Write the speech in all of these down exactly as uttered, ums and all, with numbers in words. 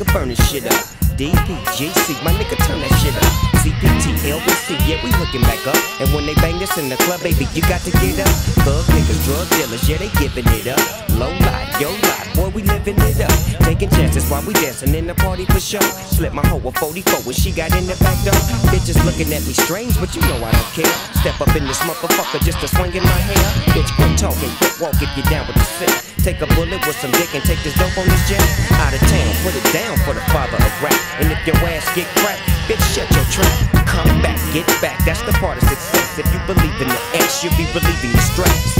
nigga burn this shit up. D P, G C, my nigga turn that shit up. C P T, L B C, yeah, we hooking back up. And when they bang this in the club, baby, you got to get up. Thug niggas, drug dealers, yeah, they giving it up. Low life, yo life, boy, we living it up. Taking chances while we dancing in the party for sure. Slip my hoe a forty-four when she got in the back door. Bitches looking at me strange, but you know I don't care. Step up in this motherfucker just to swing in my hair. Bitch, quit talking, quit walk if you down with the fit. Take a bullet with some dick and take this dope on this jet. Out of town, put it down for the father of rap. And if your ass get cracked, bitch, shut your trap. Come back, get back, that's the part of success. If you believe in the X, you'll be relieving the stress.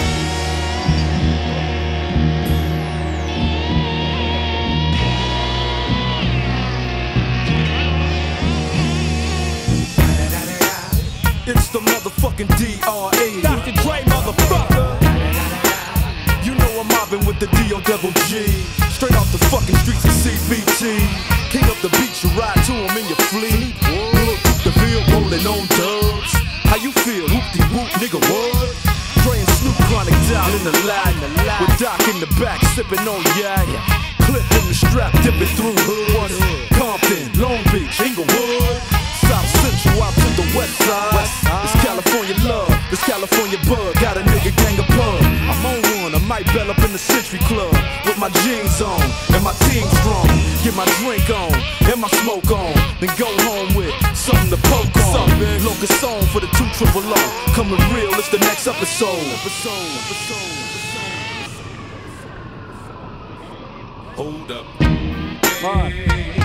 It's the motherfucking D R E, Doctor Dre, motherfucker. You know I'm mobbing with the D O double G. Straight off the fucking streets of C B T. King up the beach, you ride to him in your fleet. Look, the field rolling on dubs. How you feel? Whoop-de-whoop, nigga, what? Dre and Snoop chronic down in the lag. With Doc in the back, sipping on yak. Clip in the strap, dipping through hood. Compton, Long Beach, Inglewood. South Central out to the west side. It's California love, it's California bug. Got a nigga gang of pub. I'm on one, I might bell up in the Century Club with my jeans on and my team strong. Get my drink on and my smoke on, then go home with something to poke on. Locus song for the two triple O. Coming real, it's the next episode. episode, episode, episode. Hold up. Hey.